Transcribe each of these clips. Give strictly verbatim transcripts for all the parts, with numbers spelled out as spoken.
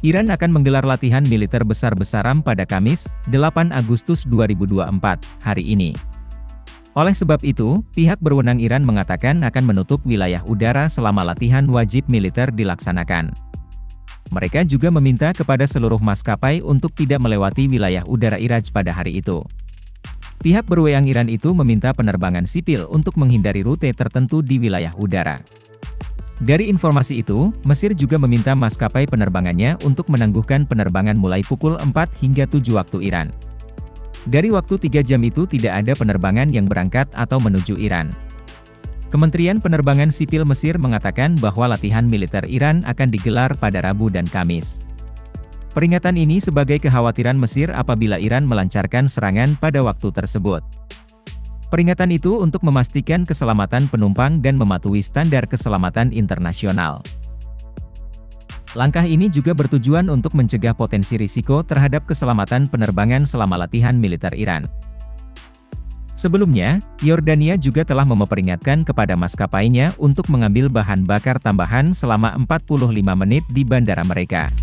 Iran akan menggelar latihan militer besar-besaran pada Kamis, delapan Agustus dua ribu dua puluh empat, hari ini. Oleh sebab itu, pihak berwenang Iran mengatakan akan menutup wilayah udara selama latihan wajib militer dilaksanakan. Mereka juga meminta kepada seluruh maskapai untuk tidak melewati wilayah udara Iraj pada hari itu. Pihak berwenang Iran itu meminta penerbangan sipil untuk menghindari rute tertentu di wilayah udara. Dari informasi itu, Mesir juga meminta maskapai penerbangannya untuk menangguhkan penerbangan mulai pukul empat hingga tujuh waktu Iran. Dari waktu tiga jam itu tidak ada penerbangan yang berangkat atau menuju Iran. Kementerian Penerbangan Sipil Mesir mengatakan bahwa latihan militer Iran akan digelar pada Rabu dan Kamis. Peringatan ini sebagai kekhawatiran Mesir apabila Iran melancarkan serangan pada waktu tersebut. Peringatan itu untuk memastikan keselamatan penumpang dan mematuhi standar keselamatan internasional. Langkah ini juga bertujuan untuk mencegah potensi risiko terhadap keselamatan penerbangan selama latihan militer Iran. Sebelumnya, Yordania juga telah memperingatkan kepada maskapainya untuk mengambil bahan bakar tambahan selama empat puluh lima menit di bandara mereka.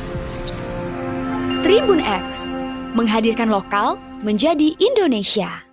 Tribun X, menghadirkan lokal menjadi Indonesia.